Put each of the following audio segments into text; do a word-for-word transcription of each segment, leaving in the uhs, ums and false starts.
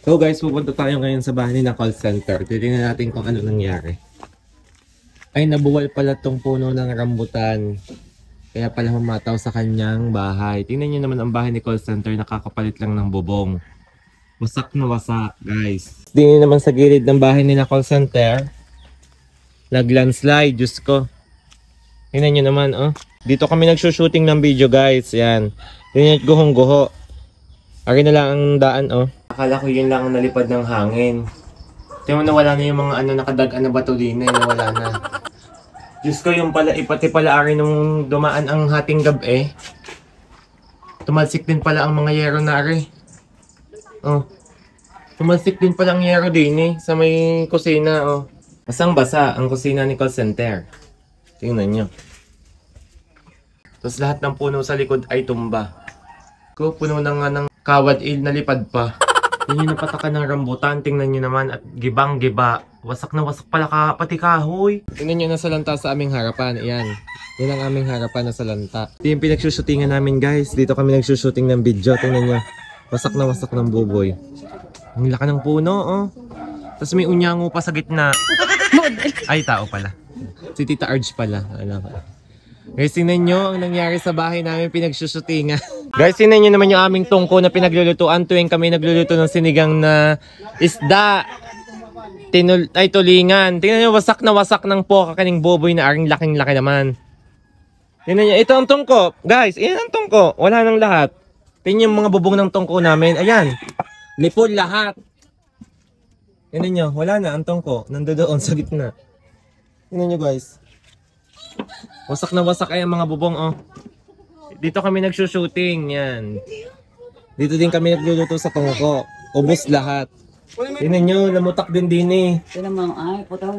So guys, pupunta tayo ngayon sa bahay ng call center. Titingnan natin kung ano nangyari. Ay, nabuwal pala tong puno ng rambutan. Kaya pala humataw sa kanyang bahay. Tingnan nyo naman ang bahay ni call center, nakakapalit lang ng bubong. Wasak na wasak, guys. Tingnan naman sa gilid ng bahay ni na call center. Nag-landslide, Diyos ko. Tingnan nyo naman, oh. Dito kami nagsushooting ng video, guys. Yan. Tingnan nyo, guhong-guho. Ari na lang ang daan, oh. Akala ko yun lang ang nalipad ng hangin. Tingnan mo, nawala na yung mga ano, nakadagan na batulina. Nawala na. Diyos ko, yung pala, ipati pala ari nung dumaan ang hating gabi. Tumalsik din pala ang mga yero na ari. Oh. Tumalsik din pala ang yero din eh, sa may kusina, oh. Basang-basa ang kusina ni call center. Tingnan nyo. Tapos lahat ng puno sa likod ay tumba. Ko, puno na nga ng kawad-il na lipad pa. Yun yung napatakan ng rambutan. Tingnan nyo naman at gibang-giba. Wasak na wasak pala ka, pati kahoy. Tingnan nyo na salanta sa aming harapan. Ayan. Yan ang aming harapan na salanta. Ito yung pinagsushootingan namin, guys. Dito kami nagsushooting ng video. Tingnan nyo. Wasak na wasak ng buboy. Ang laki ng puno, oh. Tapos may unyango pa sa gitna. Ay, tao pala. Si Tita Arj pala. Ano ka? Guys, tingnan nyo ang nangyari sa bahay namin pinagsushootingan. Guys, tingnan nyo naman yung aming tungko na pinaglulutuan tuwing kami nagluluto ng sinigang na isda. Tinul ay tulingan. Tingnan nyo, wasak na wasak ng poka kaning boboy na aring laking-laki naman. Tingnan nyo, ito ang tungko. Guys, iyan ang tungko. Wala nang lahat. Tingnan yung mga bubong ng tungko namin. Ayan. Lipol lahat. Tingnan nyo, wala na ang tungko. Nandoon sa gitna. Tingnan nyo, guys. Wasak na wasak ay ang mga bubong, oh. Dito kami nagsushooting, yan. Dito din kami nagluluto sa tungko. Ubos lahat. Tingnan nyo, lamutak din din eh. Tingnan mo, ay, putaw.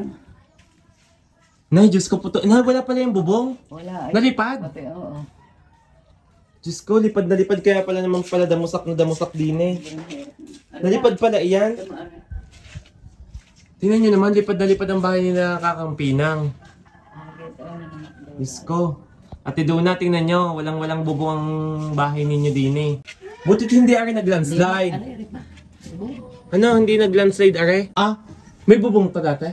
Nay, Diyos ko, puto. Nay, wala pala yung bubong. Wala. Ay, nalipad. pati, oo. Diyos ko, lipad na lipad. Kaya pala naman pala damusak na damusak din eh. Nalipad pala, iyan. Tingnan nyo naman, lipad na lipad ang bahay nila Kakampinang. Diyos ko. Ate Duna, tingnan nyo, walang-walang bubong ang bahay ninyo din eh. Butit hindi ari nag-landslide. Ano, hindi nag-landslide are? Ah, may bubong pa dati?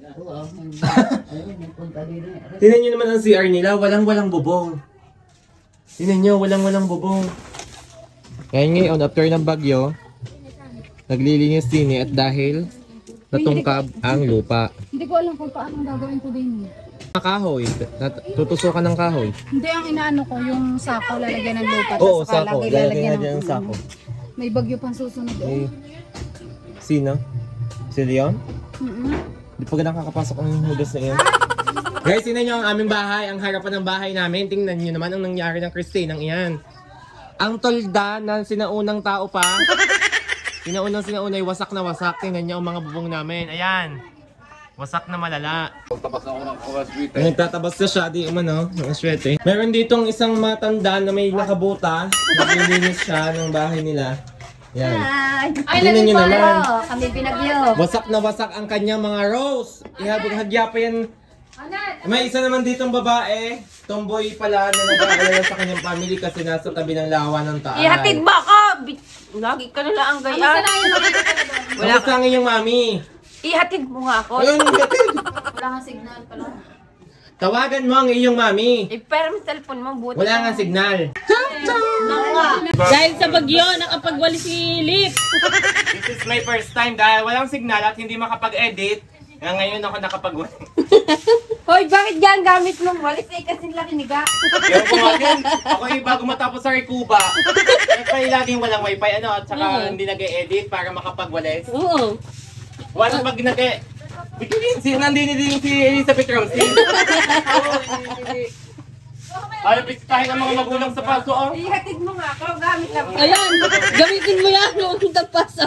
Tingnan nyo naman ang C R nila, walang-walang bubong. Tingnan nyo, walang-walang bubong. Kaya ngayon, after ng bagyo, naglilinis din eh, at dahil natungkab ang lupa. Hindi ko alam kung paano gagawin ko din eh. Kahoy, tutusukan ng kahoy. Hindi, ang inaano ko, yung sako lalagyan ng lupa. Oo, saka sako. lagi Lalagyan ng ng sako. May bagyo pang susunod. Eh, sino? Si Leon? Mm-hmm. Di pa nakakapasok ang hudas na iyan. Guys, tingnan nyo ang aming bahay, ang harapan ng bahay namin. Tingnan nyo naman ang nangyari ng Christine, ang iyan. Ang tolda na sinaunang tao pa. Sinaunang sinaunay, wasak na wasak. Tingnan nyo ang mga bubong namin. Ayan. Wasak na malala. Nagtatabas na siya, di umano, ng aswete. Meron ditong isang matanda na may nakabuta. Naglilinis siya ng bahay nila. Yan. Ay, tingnan nyo naman. Kami binagyo. Wasak na wasak ang kanyang mga rose. Ihagya pa yan. May isa naman ditong babae. Tomboy pala na nag-aalala sa kanyang family kasi nasa tabi ng lawa ng taal. Ihatid ba ka? Lagi ka nila ang gayaan. Wala ka ng iyong mami. Ihatid mo nga ako. Ayun, ihatid. Wala nga signal pala. Tawagan mo ang iyong mami. Eh, pero may cellphone mo, buti. Wala nga signal. Dahil sa bagyo, nakapagwali si Lip. This is my first time dahil walang signal at hindi makapag-edit. Nga ngayon ako nakapag-wali. Hoy, bakit yan gamit mong walis? Eh, kasi laki niga. Kaya po nga din, ako yung bago matapos sa Recuba. Kaya laging walang wifi ano at saka Oo. hindi nag-e-edit para makapag-walis. Oo. Walang pag nag-e... Bigyan si nandini din si Elizabeth Rose. Oo, hindi. Ayaw, bisitahin ang mga magulang sa paso, oh. Ihatid mo nga ako, gamit lang. Ayan, gamitin mo yan noong tapaso.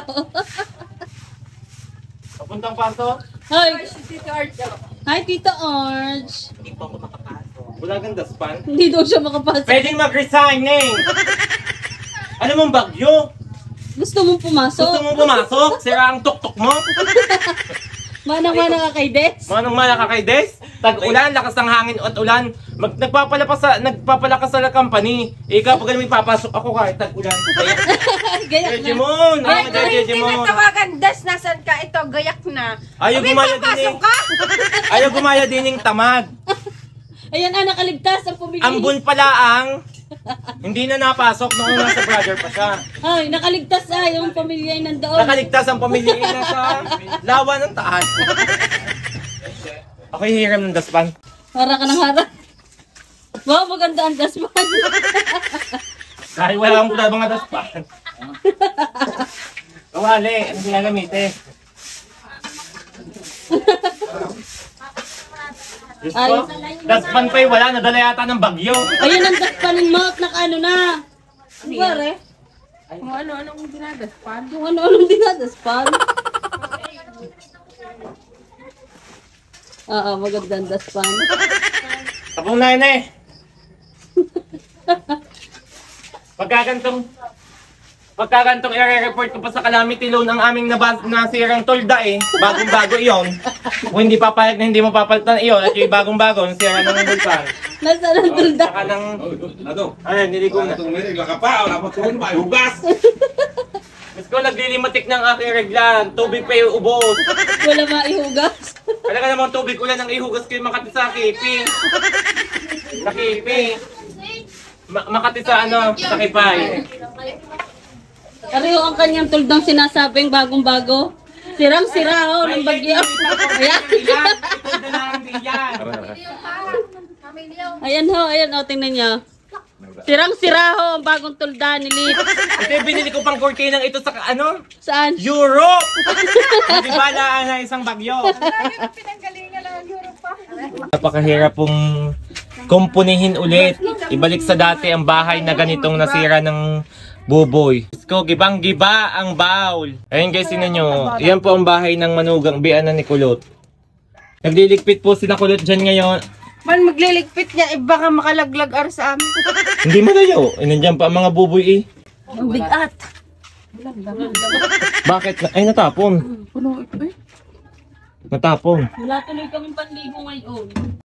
Papuntang paso. Hi, Tito Arjo. hi Tita Arch. Hindi pa ako makapasok. Wala kang daspan. Hindi daw siya makapasok. Pwedeng mag-resign eh. Ano mong bagyo? Gusto mong pumasok? Gusto mong pumasok? Sira ang tuktok mo? Manang-mana ka kay Des? Manang mana ka kay Des? Tag-ulan, lakas ng hangin at ulan. Mag, nagpapalakas sa, nagpapalakas sa company. Eh, kapag may papasok ako kahit tag-ulan. Kaya, Gayak na. Jejemon! Ay, Ay, kung hindi Jejemon! natawagan, Das, nasan ka? Ito, gayak na. Ayaw May gumaya din papasok eh. ka? Ayaw gumaya din yung tamad. Ayan ah, nakaligtas ang pumili. Ang bun pala ang hindi na napasok noong nasa brother pa siya. Ay, nakaligtas ah, yung pamilya ay nandoon. Nakaligtas ang pamilya na sa lawa ng taas. Ako'y hiram ng daspan. Para ka ng harap. Wow, maganda ang daspan. Kahit wala akong pula mga daspan. Kawali, ano ginagamitin? Diyos ko, daspan pa yung wala, nadala yata ng bagyo. Ayun ang daspanin mo at naka-ano na. Ano ba, re? Kung ano-anong dinadaspan. Kung ano-anong dinadaspan. Oo, maganda ang daspan. Tapong na yun eh. Pagkagantong, pagkagantong i-report ko pa sa calamity loan ang aming nabas, nasirang tolda eh. Bagong-bago iyon. Kung hindi papayag na hindi mo papalitan iyon at yung bagong-bago, nasira ng bulkan. Nasaan ang tulda? Saka ng, Ano? ayun, niligo na. Itong may baka pa, wala pa tulong ba? Hugas! Mas ko naglilimatik ng aking reglan. Tubig pa yung ubos. Wala maihugas. Talaga namang tubig ulan ang ihugas ko yung Makati sa kipi. Sa kipi. Ma- Makati sa ano, sa kipay. Pareho ang kanyang tuldang sinasabing bagong-bago. Sirang-sira oh, ng bagyo. Ayan. Ito na lang din yan. Ayan ho, ayan o, tingnan niyo. Sirang-sira ho ang bagong tulda ni Lip. Ito yung binili ko pang kurtinang ito sa ano? Saan? Europe! Hindi ba laan na isang bagyo? Pinanggalingan lang ang Europe pa. Napakahirap pong kumpunihin ulit. Ibalik sa dati ang bahay na ganitong nasira ng buboy. Ko, gibang-giba ang bawl. Ayun guys, sino nyo. Yan po ang bahay ng manugang bian ni Kulot. Nagliligpit po sila Kulot dyan ngayon. Man, magliligpit niya, iba ka makalaglag ar sa amin. Hindi malayo. Eh, nandiyan pa ang mga buboy eh. Ang bigat. Bakit? Ay, natapon. Puno ito eh. Natapon. Wala tuloy kaming panligo ngayon.